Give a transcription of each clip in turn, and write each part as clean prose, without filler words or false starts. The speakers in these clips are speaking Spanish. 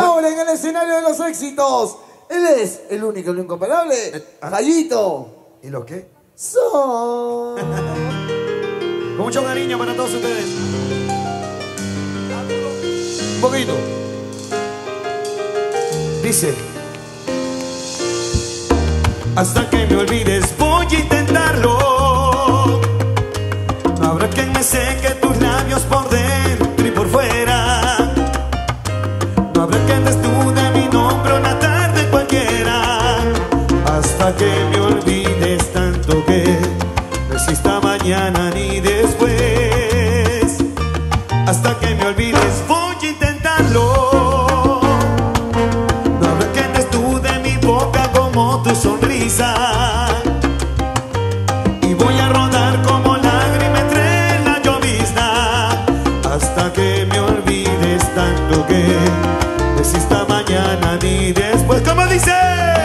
ahora en el escenario de los éxitos, él es el único y lo incomparable, Gallito. ¿Y los qué? Son. Con mucho cariño para todos ustedes. Un poquito. Dice. Hasta que me olvides voy a intentarlo. No habrá quien me seque tus labios por dentro y por fuera. No habrá quien desnude mi nombre una tarde cualquiera. Hasta que me olvides tanto que no exista mañana ni después. Hasta que me olvides voy a intentarlo. No habrá quien desnude mi boca como tu sonrisa. Y voy a rodar como lágrima entre la llovizna. Hasta que me olvides tanto que no exista mañana ni después. ¿Cómo dice?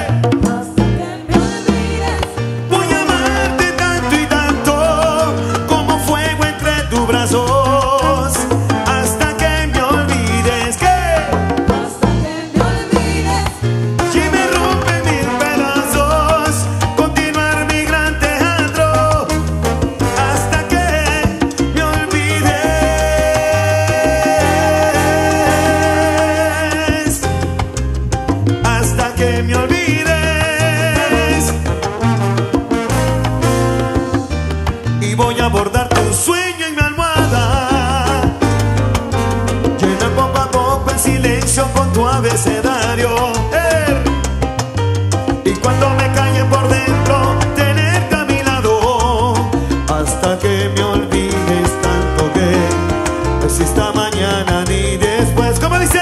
Voy a abordar tu sueño en mi almohada, llenar poco a poco el silencio con tu abecedario. Y cuando me calle por dentro, tenerte a mi lado. Hasta que me olvides tanto que no exista mañana ni después. ¿Cómo dice?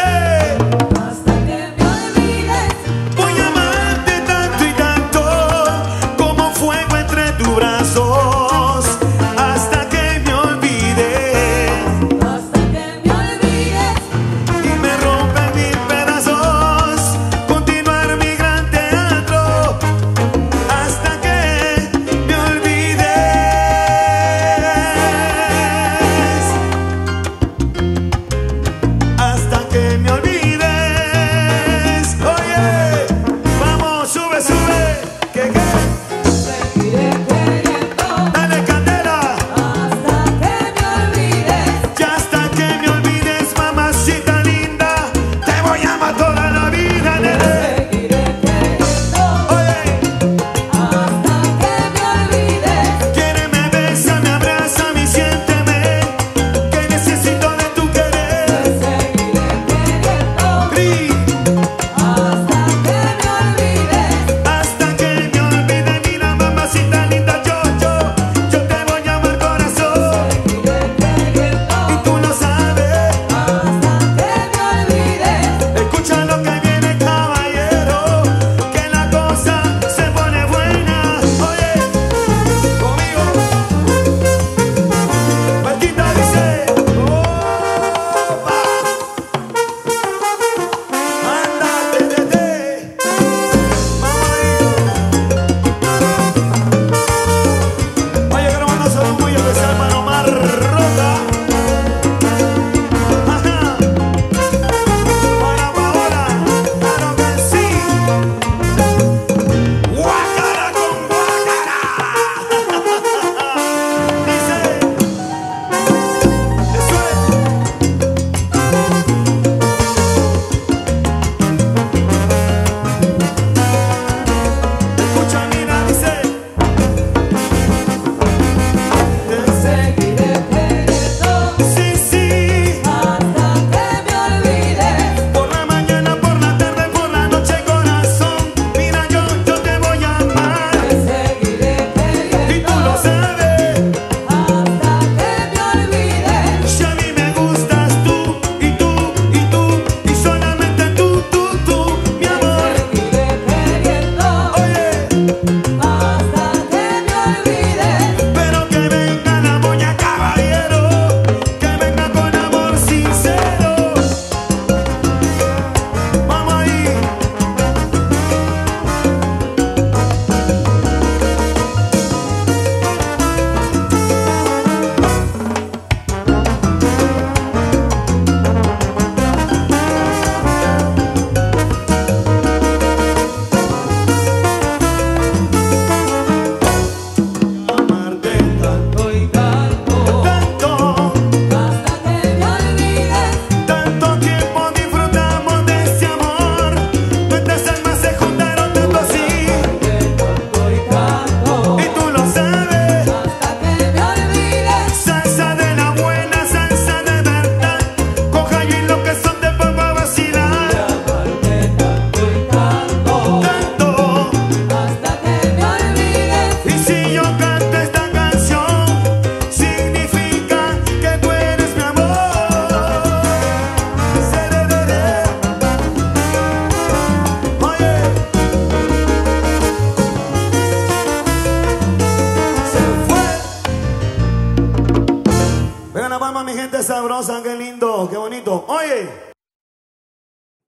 rosa, qué lindo, qué bonito. Oye.